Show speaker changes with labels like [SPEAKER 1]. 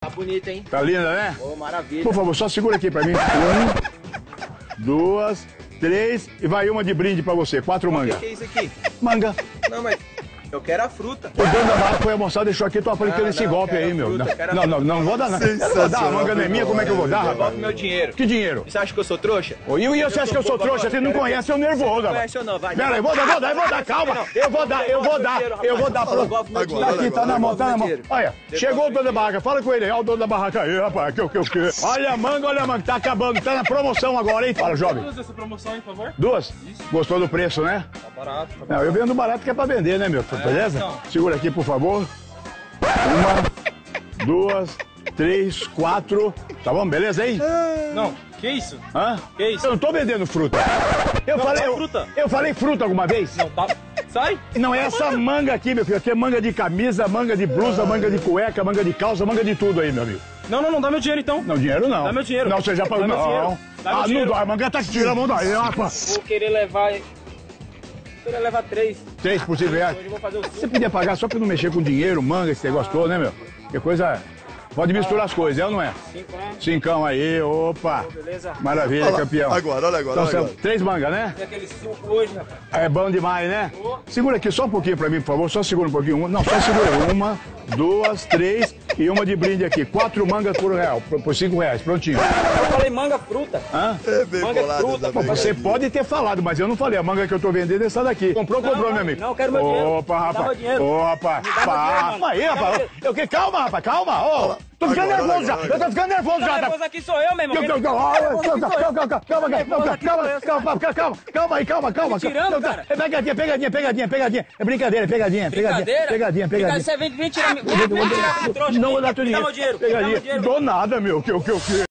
[SPEAKER 1] Tá bonita, hein?
[SPEAKER 2] Tá linda, né?
[SPEAKER 1] Ô, maravilha.
[SPEAKER 2] Por favor, só segura aqui pra mim. 1, 2, 3 e vai uma de brinde pra você. 4 mangas.
[SPEAKER 1] O que é isso aqui?
[SPEAKER 2] Manga.
[SPEAKER 1] Não, mas eu quero a fruta.
[SPEAKER 2] O dono da barra foi almoçar, deixou aqui, tô aplicando esse golpe aí, meu. Não vou dar nada. Eu não vou dar, a manga não é minha, como é que eu vou dar, rapaz?
[SPEAKER 1] Devolve meu dinheiro.
[SPEAKER 2] Que dinheiro?
[SPEAKER 1] Você acha que eu sou trouxa?
[SPEAKER 2] E você acha que eu sou trouxa? Você não conhece, eu nervoso,
[SPEAKER 1] Não
[SPEAKER 2] rapaz.
[SPEAKER 1] conhece ou não? Vai.
[SPEAKER 2] Pera aí, eu vou dar, calma. Eu vou dar.
[SPEAKER 1] Devolve meu
[SPEAKER 2] Tá
[SPEAKER 1] dinheiro.
[SPEAKER 2] aqui, tá na mão, tá na mão.
[SPEAKER 1] Dinheiro.
[SPEAKER 2] Olha, chegou o dono da barraca, fala com ele aí. Olha o dono da barraca aí, rapaz. Que. Olha a manga, tá acabando, tá na promoção agora, hein? Fala, jovem.
[SPEAKER 3] Duas dessa promoção aí, por favor.
[SPEAKER 2] 2? Gostou do preço, né?
[SPEAKER 3] Tá barato, tá barato.
[SPEAKER 2] Não, eu vendo barato que é pra vender, né, meu? Beleza?
[SPEAKER 3] então.
[SPEAKER 2] Segura aqui, por favor. 1, 2, 3, 4. Tá bom? Beleza aí?
[SPEAKER 3] Não, que isso?
[SPEAKER 2] Hã?
[SPEAKER 3] Que isso?
[SPEAKER 2] Eu não tô vendendo fruta.
[SPEAKER 3] Fruta.
[SPEAKER 2] Eu falei fruta alguma vez?
[SPEAKER 3] Não, tá... Sai!
[SPEAKER 2] Não é essa manga aqui, meu filho. Aqui é manga de camisa, manga de blusa, manga de cueca, manga de calça, manga de tudo aí, meu amigo.
[SPEAKER 3] Não, dá meu dinheiro então.
[SPEAKER 2] Não, dinheiro não.
[SPEAKER 3] Dá meu dinheiro.
[SPEAKER 2] Não, você já pagou.
[SPEAKER 3] Dá meu dinheiro.
[SPEAKER 2] Não.
[SPEAKER 3] Dá meu
[SPEAKER 2] Não
[SPEAKER 3] dinheiro.
[SPEAKER 2] dá. A manga tá aqui, tira a mão daí, rapaz.
[SPEAKER 3] Vou querer levar... 3.
[SPEAKER 2] 3 por 5 reais.
[SPEAKER 3] Hoje eu vou fazer o
[SPEAKER 2] Você podia pagar só pra não mexer com dinheiro, manga, esse negócio todo, né, meu? Que coisa... Pode misturar as coisas, é ou não é?
[SPEAKER 3] 5, né?
[SPEAKER 2] 5 aí, opa.
[SPEAKER 3] Beleza.
[SPEAKER 2] Maravilha, campeão.
[SPEAKER 4] Olha agora.
[SPEAKER 2] Então são 3 mangas, né?
[SPEAKER 3] Tem aquele suco hoje, rapaz.
[SPEAKER 2] É bom demais, né? Segura aqui só um pouquinho pra mim, por favor. Só segura um pouquinho. Não, só segura. 1, 2, 3 e uma de brinde aqui. 4 mangas por real, por 5 reais. Prontinho.
[SPEAKER 3] Eu falei manga fruta.
[SPEAKER 2] Hã?
[SPEAKER 4] É bem
[SPEAKER 3] Manga
[SPEAKER 4] bolado
[SPEAKER 3] fruta,
[SPEAKER 4] também.
[SPEAKER 2] Você pode ter falado, mas eu não falei. A manga que eu tô vendendo é essa daqui. Comprou, meu amigo?
[SPEAKER 3] Não, eu quero meu dinheiro.
[SPEAKER 2] Opa,
[SPEAKER 3] Me dá
[SPEAKER 2] rapaz.
[SPEAKER 3] meu dinheiro.
[SPEAKER 2] Ô, rapaz.
[SPEAKER 3] Me dá meu dinheiro, mano.
[SPEAKER 2] Aí,
[SPEAKER 3] Me dá
[SPEAKER 2] rapaz.
[SPEAKER 3] meu
[SPEAKER 2] Eu que... Calma, rapaz. Calma. Ô, tô ficando
[SPEAKER 4] Agora,
[SPEAKER 2] nervoso já.
[SPEAKER 4] agora.
[SPEAKER 2] Eu tô ficando nervoso já.
[SPEAKER 3] Depois aqui sou eu mesmo.
[SPEAKER 2] Calma.
[SPEAKER 3] tirando, cara.
[SPEAKER 2] Pegadinha. É brincadeira, pegadinha. Pegadinha.
[SPEAKER 3] Você vem tirar... Vem tirar com trouxa.
[SPEAKER 2] Não vou dar teu
[SPEAKER 3] Me dá
[SPEAKER 2] dinheiro.
[SPEAKER 3] meu dinheiro.
[SPEAKER 2] Pegadinha. Dou nada, meu. Que?